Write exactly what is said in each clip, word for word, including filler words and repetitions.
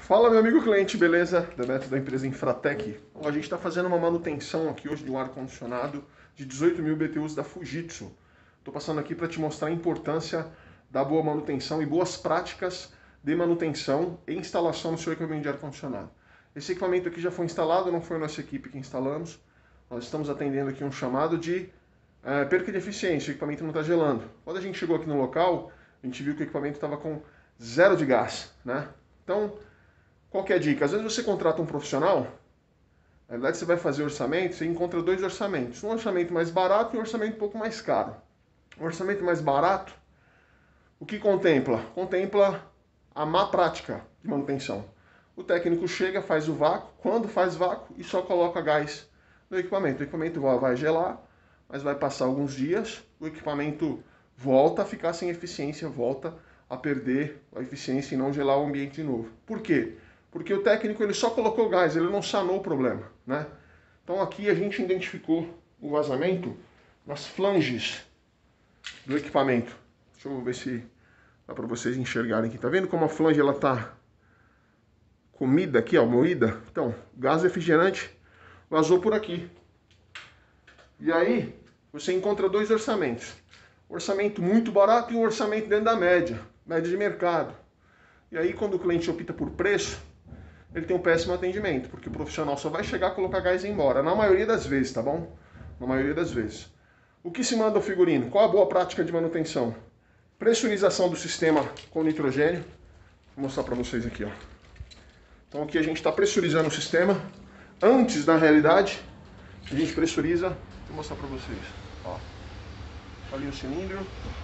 Fala, meu amigo cliente, beleza? Demetrio da empresa Infratec. Ó, a gente está fazendo uma manutenção aqui hoje de um ar-condicionado de dezoito mil B T Us da Fujitsu. Estou passando aqui para te mostrar a importância da boa manutenção e boas práticas de manutenção e instalação no seu equipamento de ar-condicionado. Esse equipamento aqui já foi instalado, não foi a nossa equipe que instalamos. Nós estamos atendendo aqui um chamado de é, perca de eficiência, o equipamento não está gelando. Quando a gente chegou aqui no local, a gente viu que o equipamento estava com zero de gás, né? Então, qual que é a dica? Às vezes você contrata um profissional, na verdade você vai fazer orçamento, você encontra dois orçamentos. Um orçamento mais barato e um orçamento um pouco mais caro. O orçamento mais barato, o que contempla? Contempla a má prática de manutenção. O técnico chega, faz o vácuo, quando faz vácuo e só coloca gás no equipamento. O equipamento vai gelar, mas vai passar alguns dias, o equipamento volta a ficar sem eficiência, volta a perder a eficiência e não gelar o ambiente de novo. Por quê? Porque o técnico ele só colocou gás, ele não sanou o problema, né? Então aqui a gente identificou o vazamento nas flanges do equipamento. Deixa eu ver se dá para vocês enxergarem aqui. Tá vendo como a flange ela tá comida aqui, ó, moída? Então, gás refrigerante vazou por aqui. E aí você encontra dois orçamentos. Um orçamento muito barato e um orçamento dentro da média, média de mercado. E aí quando o cliente opta por preço, ele tem um péssimo atendimento, porque o profissional só vai chegar, colocar gás e ir embora. Na maioria das vezes, tá bom? Na maioria das vezes. O que se manda ao figurino? Qual a boa prática de manutenção? Pressurização do sistema com nitrogênio. Vou mostrar para vocês aqui, ó. Então aqui a gente está pressurizando o sistema. Antes, na realidade, a gente pressuriza. Vou mostrar para vocês. Ó. Ali o cilindro.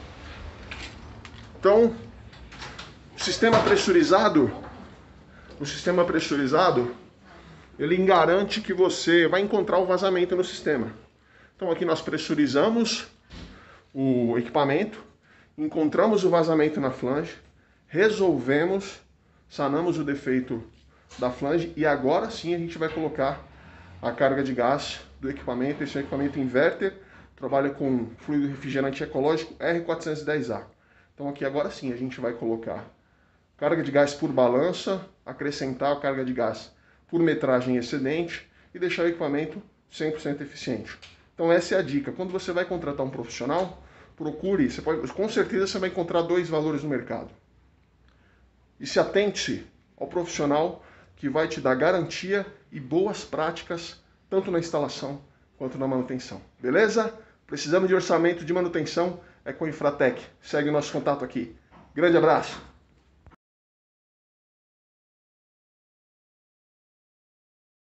Então, o sistema pressurizado... O sistema pressurizado, ele garante que você vai encontrar o vazamento no sistema. Então aqui nós pressurizamos o equipamento, encontramos o vazamento na flange, resolvemos, sanamos o defeito da flange e agora sim a gente vai colocar a carga de gás do equipamento. Esse é um equipamento inverter, trabalha com fluido refrigerante ecológico R quatrocentos e dez A. Então aqui agora sim a gente vai colocar carga de gás por balança, acrescentar a carga de gás por metragem excedente e deixar o equipamento cem por cento eficiente. Então essa é a dica. Quando você vai contratar um profissional, procure, você pode, com certeza você vai encontrar dois valores no mercado. E se atente ao profissional que vai te dar garantia e boas práticas, tanto na instalação quanto na manutenção. Beleza? Precisamos de orçamento de manutenção? É com a Infratec. Segue o nosso contato aqui. Grande abraço!